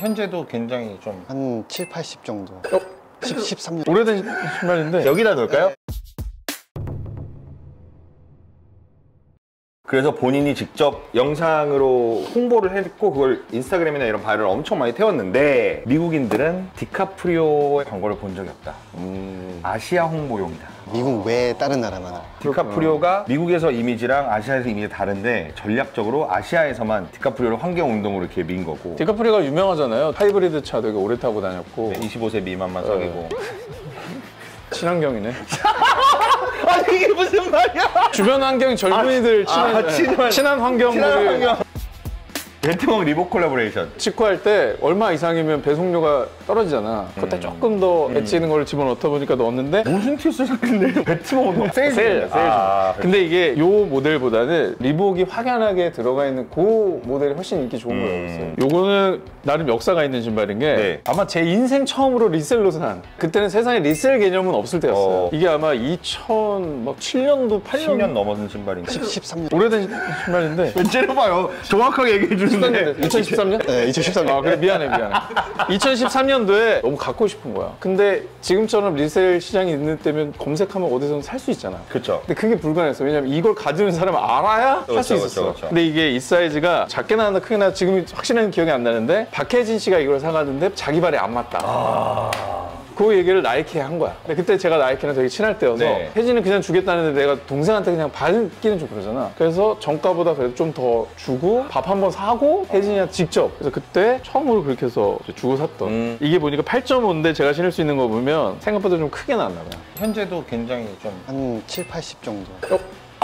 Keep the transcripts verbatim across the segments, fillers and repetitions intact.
현재도 굉장히 좀 한 칠, 팔십 정도. 어? 십, 십삼 년. 오래된 신발인데 여기다 넣을까요? 네. 그래서 본인이 직접 영상으로 홍보를 했고 그걸 인스타그램이나 이런 바이럴 엄청 많이 태웠는데 미국인들은 디카프리오의 광고를 본 적이 없다. 음... 아시아 홍보용이다. 미국 외에 다른 나라만. 디카프리오가 미국에서 이미지랑 아시아에서 이미지가 다른데 전략적으로 아시아에서만 디카프리오를 환경운동으로 이렇게 민 거고. 디카프리오가 유명하잖아요. 하이브리드 차 되게 오래 타고 다녔고. 네, 이십오 세 미만만 사귀고. 친환경이네. 아니 이게 무슨 말이야? 주변 환경이 젊은이들 아, 친한, 아, 친한, 친한 환경들이 친한 환경. 벤트먹 리복 콜라보레이션. 직구할 때 얼마 이상이면 배송료가 떨어지잖아. 그때 음. 조금 더 엣지 있는 걸 집어넣다 보니까 넣었는데 무슨 티셔츠 샀길래 벤트먹 세일 세일. 아, 근데 이게 요 모델보다는 리복이 확연하게 들어가 있는 그 모델이 훨씬 인기 좋은 음. 거였어요. 요거는 나름 역사가 있는 신발인 게 네. 아마 제 인생 처음으로 리셀로 산. 그때는 세상에 리셀 개념은 없을 때였어요. 어. 이게 아마 이천칠 년도, 팔 년 십 년 넘어선 신발인가? 십삼 년. 오래된 신발인데 왜 째려봐요. 정확하게 얘기해 주는데. 이천십삼 년? 네, 이천십삼 년. 아, 그래, 미안해, 미안해. 이천십삼 년도에 너무 갖고 싶은 거야. 근데 지금처럼 리셀 시장이 있는 때면 검색하면 어디서든 살 수 있잖아. 그쵸. 근데 그게 불가능했어. 왜냐면 이걸 가지는 사람을 알아야 살 수 있었어. 그쵸, 그쵸. 근데 이게 이 사이즈가 작게 나왔나 크게 나왔나 지금 확실한 기억이 안 나는데 박혜진 씨가 이걸 사갔는데 자기 발에 안 맞다. 아... 그 얘기를 나이키에 한 거야. 근데 그때 제가 나이키랑 되게 친할 때여서 네. 혜진은 그냥 주겠다는데 내가 동생한테 그냥 받기는 좀 그러잖아. 그래서 정가보다 그래도 좀 더 주고 밥 한 번 사고 혜진이한테 직접. 그래서 그때 처음으로 그렇게 해서 주고 샀던. 음. 이게 보니까 팔 점 오인데 제가 신을 수 있는 거 보면 생각보다 좀 크게 나왔나 봐요. 현재도 굉장히 좀 한 칠, 팔십 정도. 어?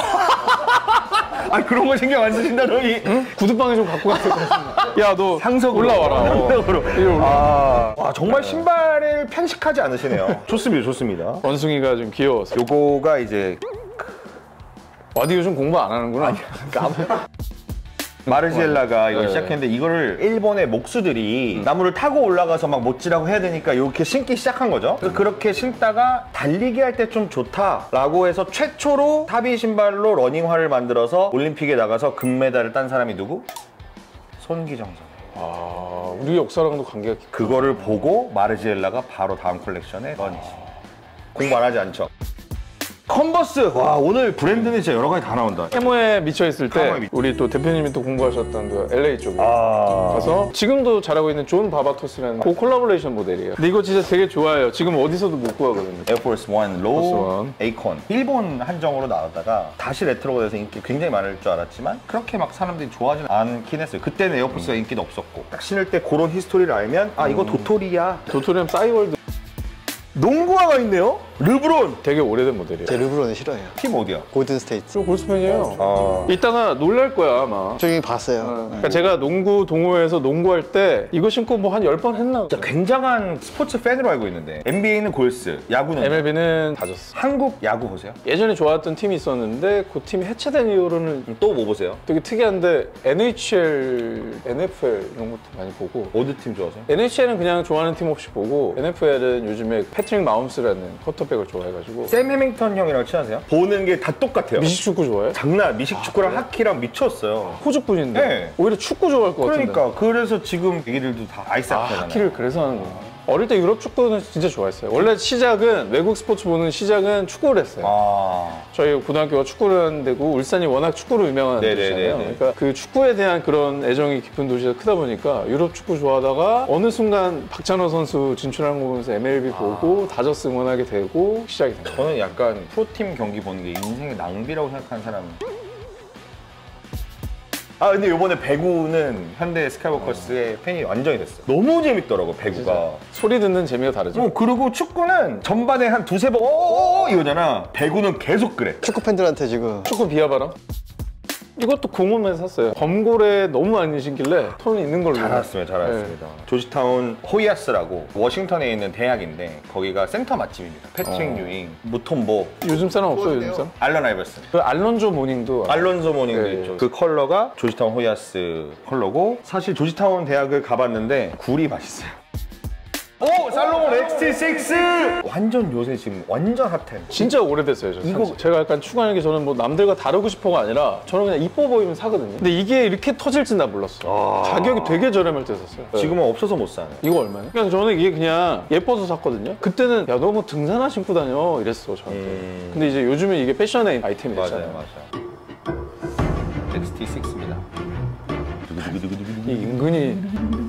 아 그런 거 신경 안 쓰신다 너희? 응? 구두방에 좀 갖고 갔을 것 같습니다. 야 너 상석으로 올라와라. 상석으로. 어. 아, 와 정말 신발을 편식하지 않으시네요. 좋습니다, 좋습니다. 원숭이가 좀 귀여워서. 요거가 이제 와디 요즘 공부 안 하는구나. 아니, 까먹. 마르지엘라가 이걸 네. 시작했는데 이거를 일본의 목수들이 음. 나무를 타고 올라가서 막 못지라고 해야 되니까 이렇게 신기 시작한 거죠. 음. 그렇게 신다가 달리기 할 때 좀 좋다라고 해서 최초로 타비 신발로 러닝화를 만들어서 올림픽에 나가서 금메달을 딴 사람이 누구? 손기정 선수. 아, 우리 역사랑도 관계가 깊구나. 그거를 보고 마르지엘라가 바로 다음 콜렉션에 런치. 공부 안 하지 않죠? 컨버스! 와 오늘 브랜드는 진짜 여러 가지 다 나온다. 해모에 미쳐있을 때 미쳐. 우리 또 대표님이 또 공부하셨던 그 엘에이 쪽에 아... 가서 지금도 잘하고 있는 존 바바토스라는 그 콜라보레이션 모델이에요. 근데 이거 진짜 되게 좋아해요. 지금 어디서도 못 구하거든요. 에어포스 원 로우 에이콘. 일본 한정으로 나왔다가 다시 레트로가 돼서 인기 굉장히 많을 줄 알았지만 그렇게 막 사람들이 좋아하진 않긴 했어요. 그때는 에어포스가 음. 인기도 없었고 딱 신을 때 그런 히스토리를 알면 아 이거 음. 도토리야. 도토리는 싸이월드. 농구화가 있네요? 르브론! 되게 오래된 모델이에요. 제 르브론을 싫어해요. 팀 어디야? 골든 스테이트. 저 골스팬이에요. 아... 이따가 놀랄 거야 아마. 저기 봤어요. 어. 그러니까 제가 농구 동호회에서 농구할 때 이거 신고 뭐 한 열 번 했나? 진짜 굉장한 스포츠 팬으로 알고 있는데 엔비에이는 골스, 야구는? 엠엘비는 다졌어. 한국 야구 보세요? 예전에 좋아했던 팀이 있었는데 그 팀이 해체된 이후로는 또 뭐 보세요? 되게 특이한데 엔에이치엘, 엔에프엘 이런 것도 많이 보고. 어느 팀 좋아하세요? 엔에이치엘은 그냥 좋아하는 팀 없이 보고 에프엘은 요즘에 패트릭 마홈스라는 쿼터백을 좋아해가지고. 샘 해밍턴 형이랑 친하세요? 보는 게 다 똑같아요. 미식축구 좋아해요? 장난 미식축구랑 아, 하키랑 미쳤어요. 호주 분인데 네. 오히려 축구 좋아할 것 같은데. 그러니까 그래서 지금 애기들도 다 아이스 하키 하잖아요. 아, 하키를 그래서 하는구나. 어릴 때 유럽 축구는 진짜 좋아했어요. 원래 시작은 외국 스포츠 보는 시작은 축구를 했어요. 아... 저희 고등학교가 축구를 하는 데고 울산이 워낙 축구로 유명한 도시잖아요. 그러니까 그 축구에 대한 그런 애정이 깊은 도시가 크다 보니까 유럽 축구 좋아하다가 어느 순간 박찬호 선수 진출하는 거 보면서 엠엘비 아... 보고 다저스 응원하게 되고 시작이 된 거예요. 저는 약간 프로팀 경기 보는 게 인생의 낭비라고 생각하는 사람. 아 근데 이번에 배구는 현대 스카이워커스의 어. 팬이 완전히 됐어요. 너무 재밌더라고 배구가. 진짜. 소리 듣는 재미가 다르죠. 어, 그리고 축구는 전반에 한 두세 번 어어어 이거잖아. 배구는 계속 그래. 축구 팬들한테 지금 축구 비하바람? 이것도 공홈에서 샀어요. 범고래 너무 많이 신길래 톤이 있는 걸로. 잘 알았습니다. 잘 알았습니다. 네. 조지타운 호이아스라고 워싱턴에 있는 대학인데 거기가 센터 맛집입니다. 패트릭 어. 유잉, 무톰보. 요즘 사람 없어요, 요즘 사람? 알런 아이버슨. 그 알론조 모닝도. 알론조 모닝도 네. 있죠. 그 컬러가 조지타운 호이아스 컬러고 사실 조지타운 대학을 가봤는데 굴이 맛있어요. 오! 살로몬 엑스티 육 완전 요새 지금 완전 핫템. 진짜 오래됐어요. 저 이거 제가 약간 추구하는 게 저는 뭐 남들과 다르고 싶어가 아니라 저는 그냥 이뻐 보이면 사거든요. 근데 이게 이렇게 터질 줄 나 몰랐어. 아. 가격이 되게 저렴할 때 샀어요. 지금은 없어서 못 사네. 이거 얼마예요? 그냥 저는 이게 그냥 예뻐서 샀거든요. 그때는 야 너 뭐 등산화 신고 다녀 이랬어 저한테. 음... 근데 이제 요즘은 이게 패션의 아이템이 됐잖아요. 맞아요, 맞아요. 엑스티 육입니다. 이 은근히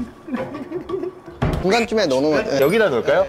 중간쯤에 넣어놓으면 예. 여기다 넣을까요?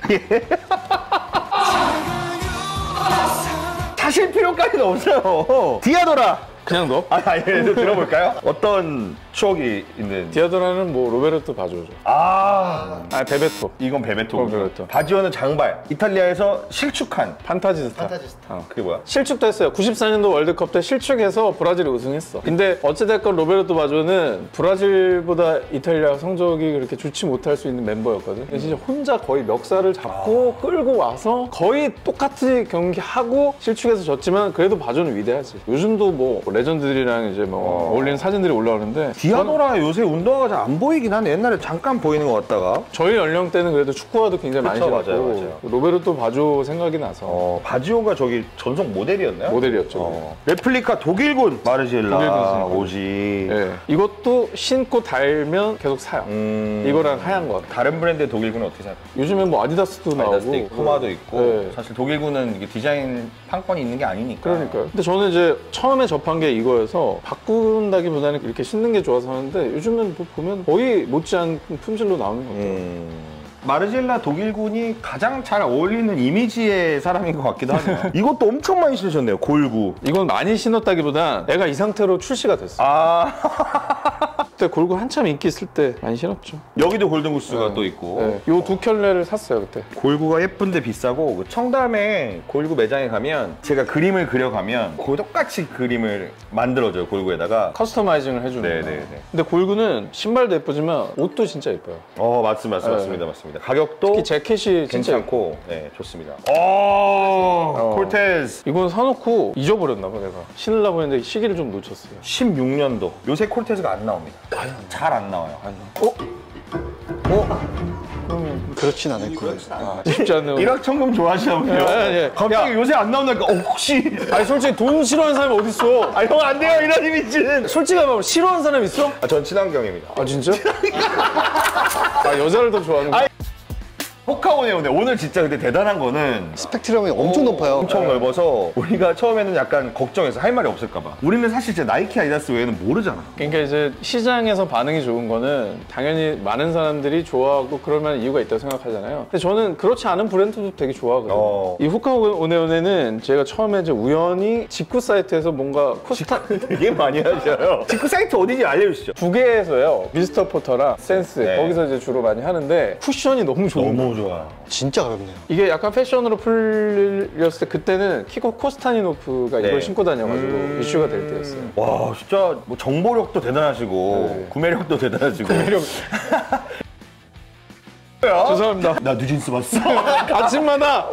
사실 필요까지는 없어요. 디아도라. 그냥 넣어? 아니, 아니, 들어볼까요? 어떤 추억이 있는. 디아도라는 뭐 로베르토 바조죠. 아, 아 베베토. 이건 베베토. 베베토. 바지오는 장발. 이탈리아에서 실축한. 판타지스타. 판타지스타. 어, 그게 뭐야? 실축도 했어요. 구십사 년도 월드컵 때 실축해서 브라질이 우승했어. 근데 어찌됐건 로베르토 바조는 브라질보다 이탈리아 성적이 그렇게 좋지 못할 수 있는 멤버였거든. 근데 진짜 혼자 거의 멱살을 잡고 아... 끌고 와서 거의 똑같이 경기하고 실축해서 졌지만 그래도 바조는 위대하지. 요즘도 뭐 레전드들이랑 이제 뭐 어... 어울리는 사진들이 올라오는데 디아도라 요새 운동화가 잘 안 보이긴 하네. 옛날에 잠깐 보이는 것 같다가. 저희 연령대는 그래도 축구화도 굉장히 그쵸, 많이 신었고 맞아요, 맞아요. 로베르토 바조 생각이 나서 어, 바지오가 저기 전속 모델이었나요? 모델이었죠. 어. 레플리카 독일군 마르지엘라 독일군 오지. 네. 이것도 신고 달면 계속 사요. 음... 이거랑 하얀 거. 다른 브랜드의 독일군은 어떻게 생각해요? 요즘엔 뭐 아디다스도 아디다스도 나오고 있고, 푸마도 있고. 네. 사실 독일군은 이게 디자인 판권이 있는 게 아니니까. 그러니까요. 근데 저는 이제 처음에 접한 게 이거여서 바꾼다기보다는 이렇게 신는 게 좋아서 하는데 요즘은 뭐 보면 거의 못지않은 품질로 나오는 것 같아요. 음... 마르지엘라 독일군이 가장 잘 어울리는 이미지의 사람인 것 같기도 하네요. 이것도 엄청 많이 신으셨네요. 골구. 이건 많이 신었다기보다 애가 이 상태로 출시가 됐어. 아. 그때 골구 한참 인기 있을 때 많이 신었죠. 여기도 골든구스가 네. 또 있고. 네. 요 두 켤레를 샀어요 그때. 골구가 예쁜데 비싸고 그 청담에 골구 매장에 가면 제가 그림을 그려가면 그 똑같이 그림을 만들어줘요. 골구에다가 커스터마이징을 해주는 거예요. 네네네. 근데 골구는 신발도 예쁘지만 옷도 진짜 예뻐요. 어 맞습니다. 맞습니다. 네. 맞습니다. 맞습니다. 가격도 특히 재킷이 진짜 괜찮고 네 좋습니다. 오 어. 콜테즈 이건 사놓고 잊어버렸나 봐 내가. 신으려고 했는데 시기를 좀 놓쳤어요. 십육 년도 요새 콜테즈가 안 나옵니다. 잘 안 나와요. 아니. 어? 어? 그러면 그렇진 않을거예요. 아, 쉽지 않네요. 일확천금 좋아하시나 보네요. 예, 예. 갑자기 야. 요새 안 나온다니까 어 혹시 아니 솔직히 돈 싫어하는 사람이 어딨어? 아 형 안 돼요 이런 이미지는. 솔직히 말하면 싫어하는 사람 있어? 아, 전 친환경입니다. 아 진짜? 아 여자를 더 좋아하는 거야? 호카오네요. 근데 오늘 진짜 근데 대단한 거는 스펙트럼이 엄청 높아요. 엄청 넓어서 우리가 처음에는 약간 걱정해서 할 말이 없을까봐. 우리는 사실 진짜 나이키, 아디다스 외에는 모르잖아. 그러니까 이제 시장에서 반응이 좋은 거는 당연히 많은 사람들이 좋아하고 그럴 만한 이유가 있다고 생각하잖아요. 근데 저는 그렇지 않은 브랜드도 되게 좋아하거든요. 어. 이 후카오네오네는 제가 처음에 이제 우연히 직구 사이트에서 뭔가 코스타 되게 많이 하셔요. 직구 사이트 어디지 알려주시죠. 두 개에서요. 미스터 포터랑 센스 네. 거기서 이제 주로 많이 하는데 쿠션이 너무 좋은 거예요. 너무 좋아. 진짜 가볍네요. 이게 약간 패션으로 풀렸을 때 그때는 키코 코스타니노프가 네. 이걸 신고 다녀가지고 음... 이슈가 될 때였어요. 와 진짜 뭐 정보력도 대단하시고 네. 구매력도 대단하시고. 구매력. 죄송합니다. 나 뉴진스 봤어. 아침마다.